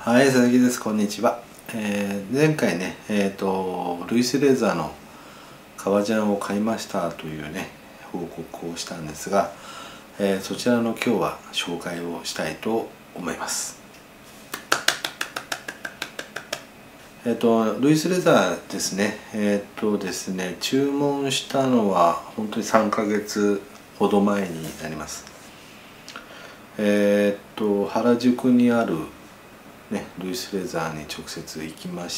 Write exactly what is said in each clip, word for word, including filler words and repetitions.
はい、佐々木です。こんにちは。えー、前回ね、えっと、ルイスレザーの革ジャンを買いましたというね、報告をしたんですが、えー、そちらの今日は紹介をしたいと思います。えっと、ルイスレザーですね。えっとですね、注文したのは本当にさんかげつほど前になります。えっと、原宿にあるね、ルイスレザーに直接行きまして、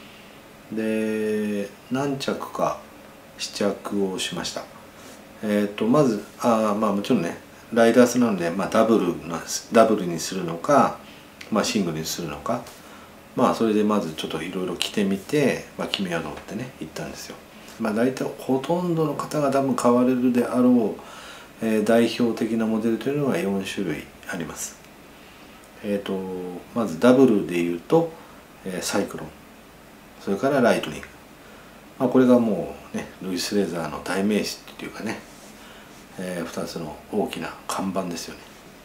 で何着か試着をしました。えっとまずあまあもちろんねライダースなので、まあ、ダブルなダブルにするのか、まあ、シングルにするのか、まあそれでまずちょっといろいろ着てみて、まあ、決めようと思ってね行ったんですよ。まあ大体ほとんどの方が多分買われるであろう、えー、代表的なモデルというのがよん種類あります。えーとまずダブルでいうと、えー、サイクロン、それからライトニング、まあ、これがもうねルイスレザーの代名詞っていうかね、えー、ふたつの大きな看板ですよね。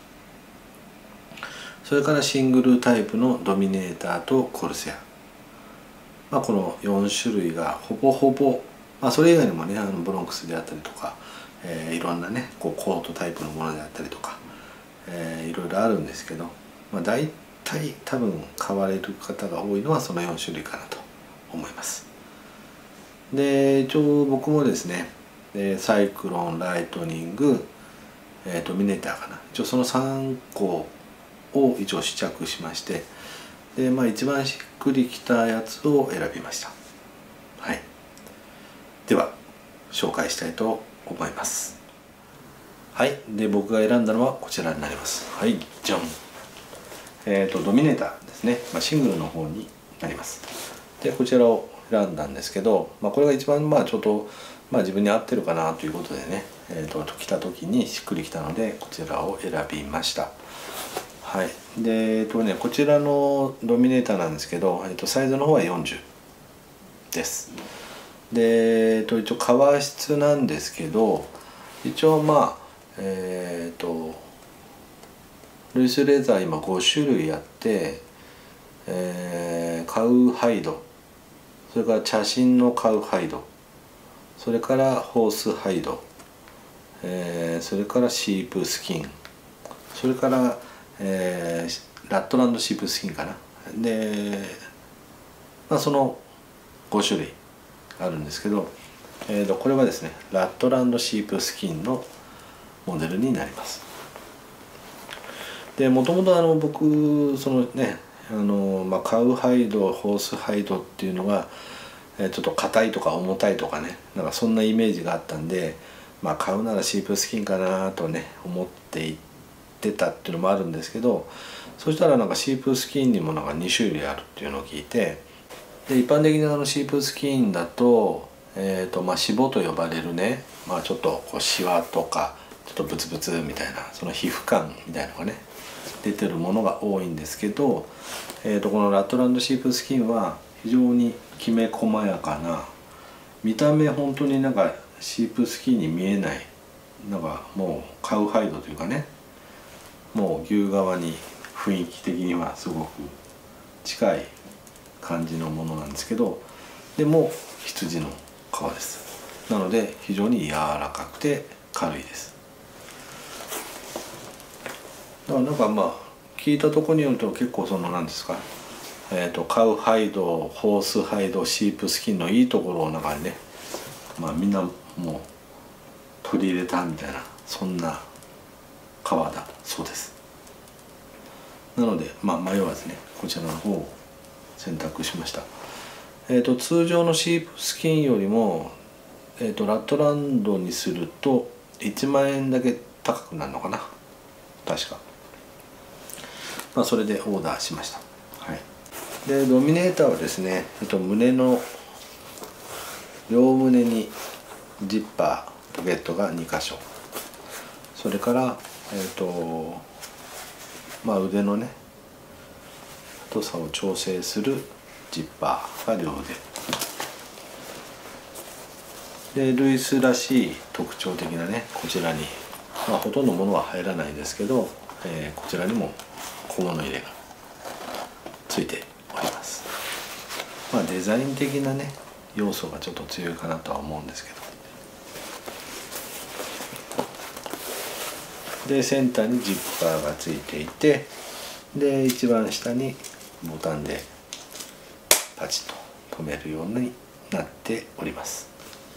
それからシングルタイプのドミネーターとコルセア、まあ、このよん種類がほぼほぼ、まあ、それ以外にもねあのブロンクスであったりとか、えー、いろんなねこうコートタイプのものであったりとか、えー、いろいろあるんですけど、まあ、大体多分買われる方が多いのはそのよん種類かなと思います。で一応僕もですねサイクロン、ライトニング、えー、ドミネーターかな、一応そのさんこを一応試着しまして、で、まあ、一番しっくりきたやつを選びました。はい、では紹介したいと思います。はい、で僕が選んだのはこちらになります。はい、じゃん。えーとドミネーターですね、まあ、シングルの方になります。でこちらを選んだんですけど、まあ、これが一番まあちょっと、まあ、自分に合ってるかなということでね、えーと着た時にしっくりきたのでこちらを選びました。はい、でえっとねこちらのドミネーターなんですけど、えー、とサイズの方はよんじゅうです。で、えー、と一応革質なんですけど、一応まあえっ、ー、とルイスレザー今ご種類あって、えー、カウハイド、それから茶芯のカウハイド、それからホースハイド、えー、それからシープスキン、それから、えー、ラットランドシープスキンかな。で、まあ、そのご種類あるんですけど、えー、とこれはですねラットランドシープスキンのモデルになります。でもともとあの僕そのねあの、まあ、カウハイド、ホースハイドっていうのが、えー、ちょっと硬いとか重たいとかね、なんかそんなイメージがあったんで、まあ、買うならシープスキンかなとね思っていってたっていうのもあるんですけど、そしたらなんかシープスキンにもなんかに種類あるっていうのを聞いて、で一般的なあのシープスキンだと,、えーとまあ、脂肪と呼ばれるね、まあ、ちょっとこうシワとかちょっとブツブツみたいなその皮膚感みたいなのがね出てるものが多いんですけど、えー、とこのラットランドシープスキンは非常にきめ細やかな、見た目本当になんかシープスキンに見えない、なんかもうカウハイドというかね、もう牛革に雰囲気的にはすごく近い感じのものなんですけど、でも羊の革です。なので非常に柔らかくて軽いです。だからなんかまあ聞いたところによると結構その何ですか、えー、とカウハイド、ホースハイド、シープスキンのいいところをなんかね、まあみんなもう取り入れたみたいなそんな革だそうです。なのでまあ迷わずねこちらの方を選択しました。えー、と通常のシープスキンよりも、えー、とラットランドにするといちまんえんだけ高くなるのかな確か。まあそれでオーダーしました。はい、でドミネーターはですね、えっと、胸の両胸にジッパーポケットがにかしょ、それからえっとまあ腕のね太さを調整するジッパーが両腕で、ルイスらしい特徴的なねこちらに、まあ、ほとんど物は入らないですけど、えー、こちらにも小物入れがついております。まあデザイン的なね要素がちょっと強いかなとは思うんですけど、でセンターにジッパーがついていて、で一番下にボタンでパチッと留めるようになっております。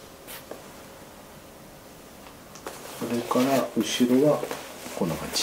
それから後ろはこんな感じ。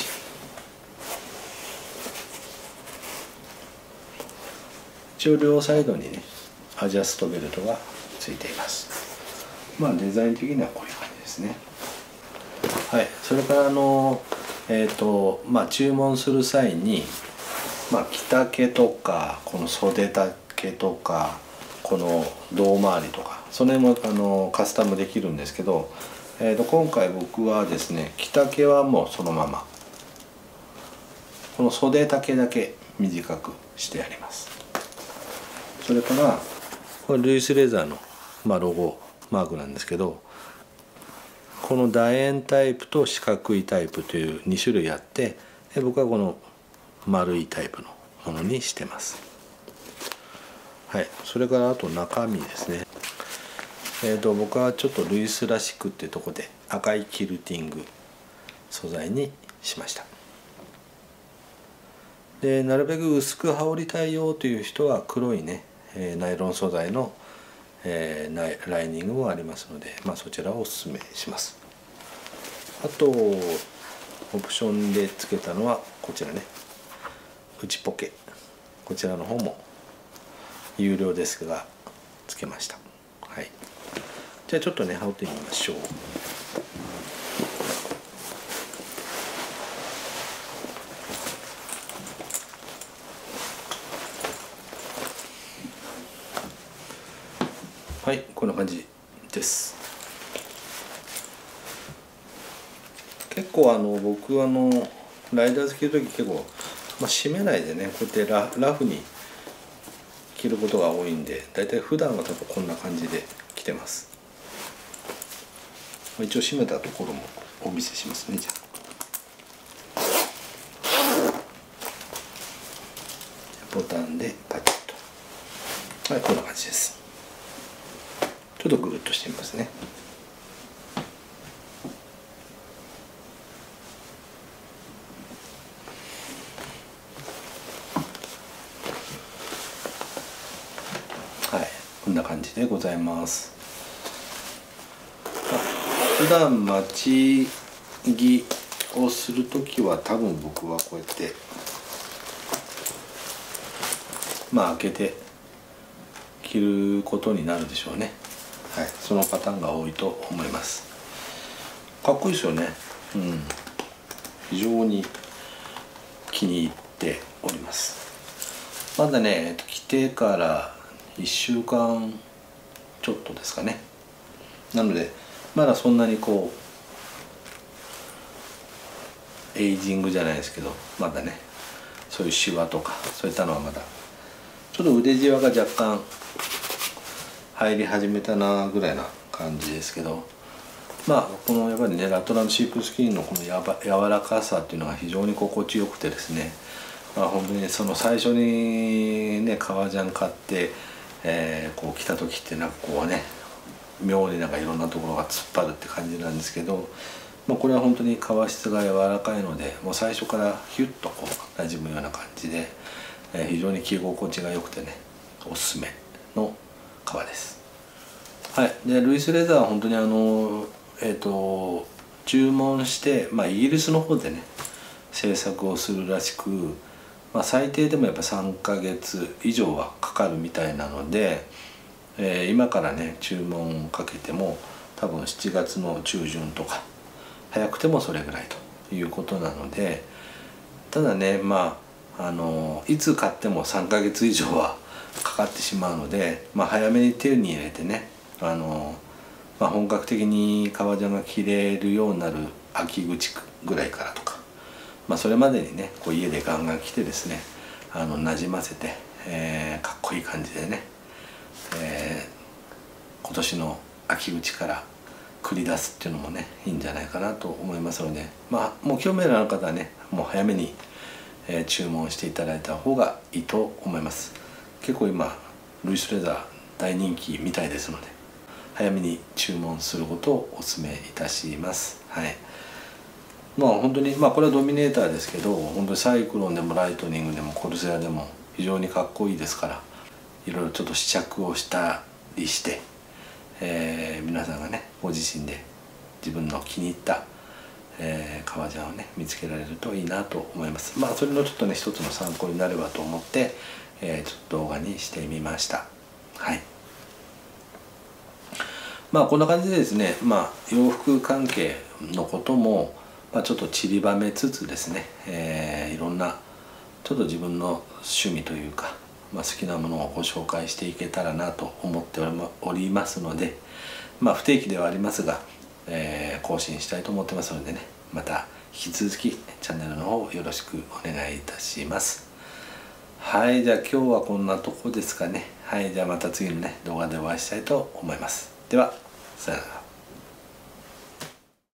一応両サイドにねアジャストベルトがついています。まあデザイン的にはこういう感じですね。はい、それからあのえっ、ー、とまあ注文する際に、まあ着丈とかこの袖丈とかこの胴回りとかその辺もあのカスタムできるんですけど、えー、と今回僕はですね着丈はもうそのままこの袖丈だけ短くしてあります。それからこれルイスレザーの、まあ、ロゴマークなんですけど、この楕円タイプと四角いタイプというに種類あって、僕はこの丸いタイプのものにしてます。はい、それからあと中身ですね。えーと僕はちょっとルイスらしくっていうところで赤いキルティング素材にしました。でなるべく薄く羽織りたいよという人は黒いね、えー、ナイロン素材の、えー、ライニングもありますので、まあ、そちらをおすすめします。あとオプションでつけたのはこちらね、内ポケ、こちらの方も有料ですがつけました。はい、じゃあちょっとね羽織ってみましょう。はい、こんな感じです。結構あの僕あのライダーズ着る時結構、まあ、締めないでねこうやって ラ, ラフに着ることが多いんで、だいたい普段は多分こんな感じで着てます。一応締めたところもお見せしますね。じゃあボタンでパチッと、はい、こんな感じです。ちょっとぐるっとしてみますね。はい、こんな感じでございます。普段待ち着をするときは多分僕はこうやってまあ開けて着ることになるでしょうね。はい、そのパターンが多いと思います。かっこいいですよね。うん、非常に気に入っております。まだね着てからいっしゅうかんちょっとですかね。なのでまだそんなにこうエイジングじゃないですけど、まだねそういうシワとかそういったのはまだちょっと腕じわが若干入り始めたなぐらいな感じですけど、まあこのやっぱりねラトランシープスキンのこのやば柔らかさっていうのが非常に心地よくてですね、まあ本当にその最初にね革ジャン買って、えー、こう着た時ってなんかこうね妙になんかいろんなところが突っ張るって感じなんですけど、まあ、これは本当に革質が柔らかいのでもう最初からヒュッとこう馴染むような感じで、えー、非常に着心地が良くてねおすすめの革です。はい、でルイスレザーは本当にあのえっ、ー、と注文して、まあ、イギリスの方でね製作をするらしく、まあ、最低でもやっぱさんかげつ以上はかかるみたいなので、えー、今からね注文をかけても多分しちがつの中旬とか早くてもそれぐらいということなので、ただねまああのいつ買ってもさんかげつ以上はかかってしまうので、まあ、早めに手に入れてねあの、まあ、本格的に革ジャンが着れるようになる秋口ぐらいからとか、まあ、それまでにねこう家でガンガン着てですねあの馴染ませて、えー、かっこいい感じでね、えー、今年の秋口から繰り出すっていうのもねいいんじゃないかなと思いますので、まあもう興味のある方はねもう早めに、 えー、注文していただいた方がいいと思います。結構今ルイスレザー大人気みたいですので、早めに注文することをお勧めいたします。はい。まあ本当に、まあこれはドミネーターですけど、本当にサイクロンでもライトニングでもコルセアでも非常にかっこいいですから、いろいろちょっと試着をしたりして、えー、皆さんがねご自身で自分の気に入った、えー、革ジャンをね見つけられるといいなと思います。まあそれのちょっとね一つの参考になればと思って、えー、ちょっと動画にしてみました。はい。まあこんな感じでですね、まあ洋服関係のことも、まあ、ちょっと散りばめつつですね、えー、いろんなちょっと自分の趣味というか、まあ、好きなものをご紹介していけたらなと思っておりますので、まあ不定期ではありますが、えー、更新したいと思ってますのでね、また引き続きチャンネルの方よろしくお願いいたします。はい、じゃあ今日はこんなとこですかね。はい、じゃあまた次のね動画でお会いしたいと思います。では、さよなら。